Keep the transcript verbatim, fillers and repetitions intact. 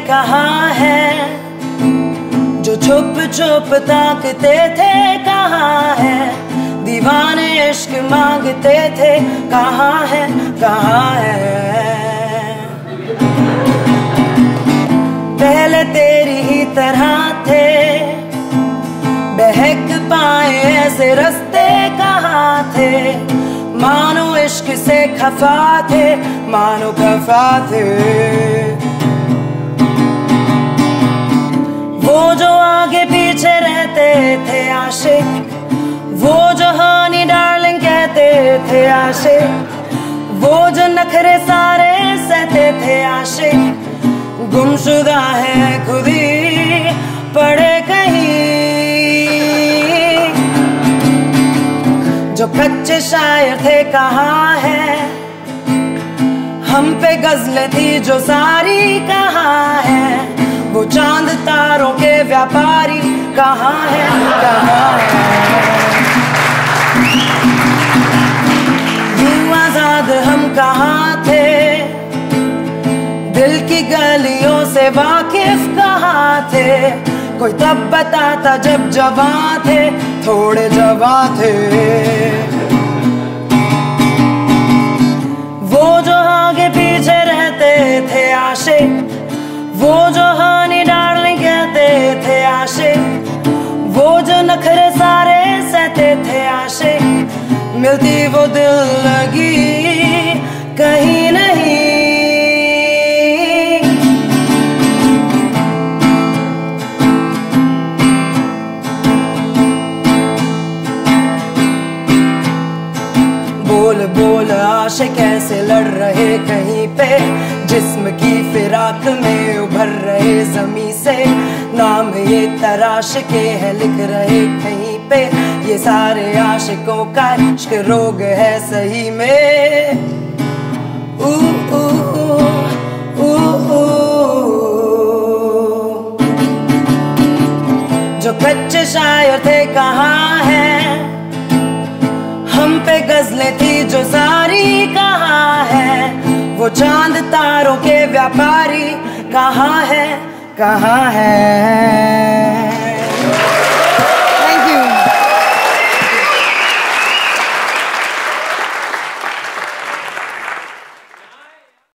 कहाँ है, जो छुप छुप ताकते थे कहाँ है, दीवाने इश्क मांगते थे कहाँ है, कहाँ है। पहले तेरी ही तरह थे, बहक पाए ऐसे रास्ते कहाँ थे, मानो इश्क से खफा थे, मानो खफा थे। वो जो आगे पीछे रहते थे आशिक, वो जो हनी डार्लिंग कहते थे आशिक, वो जो नखरे सारे सहते थे आशिक, गुमशुदा है खुद ही पड़े कहीं। जो कच्चे शायर थे कहाँ है, हम पे गजलें थी जो सारी कहाँ है, वो चांद तारों के व्यापारी कहाँ है, कहाँ है। यूं आजाद हम कहाँ थे, दिल की गलियों से वाकिफ कहाँ थे, कोई तब बताता जब जवां थे, थोड़े जवां थे। वो जो आगे पीछे रहते थे आशिक, वो जो हनी डार्लिंग कहते थे आशिक, वो जो नखरे सारे सहते थे आशिक, मिलती वो दिल लगी कहीं नहीं। बोल बोल आशिक कैसे लड़ रहे कहीं पे, जिस्म की फिराक में उभर रहे ज़मीं से, नाम ये तराश के है लिख रहे कहीं पे, ये सारे आशिकों का इश्क रोग है सही में। ऊ ऊ ऊ ऊ जो कच्चे शायर थे कहाँ है, हम पे गजलें थी जो सारी कहाँ है, वो चांद तारों के व्यापारी कहाँ है, कहाँ है।